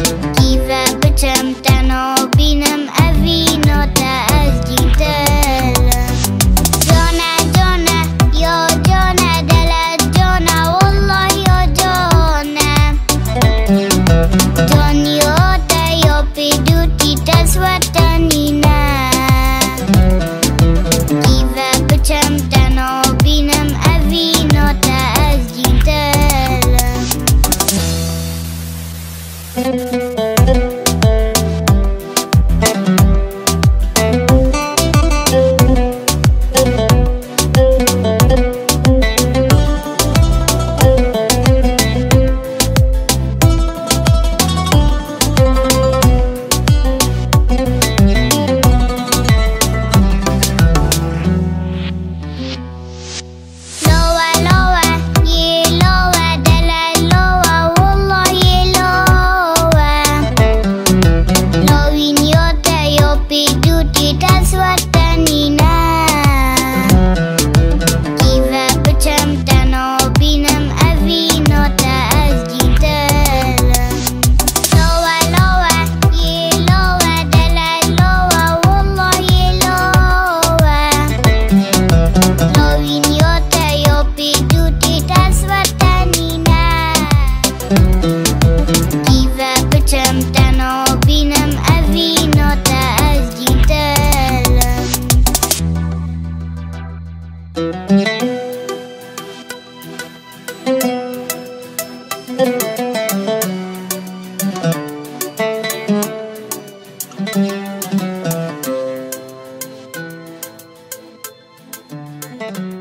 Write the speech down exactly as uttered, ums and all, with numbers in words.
Kiva bercemtano binem avino ta asjitala. Jona jona yo jona dala jona wallah yo jona. Jon yo ta yo piduti taswatanina. Kiva bercemtano binem avino ta asjitala. Lowa lowa ye lowa dala lowa wallah ye lowa. Lowin yota yo piduti taswatanina. Kiva bercemtano binem avino ta asjitala. Lowa lowa ye lowa dala lowa wallah ye lowa. Lowin yota yo piduti taswatanina. Kiva bercemtano binem avino ta asjitala. Thank you.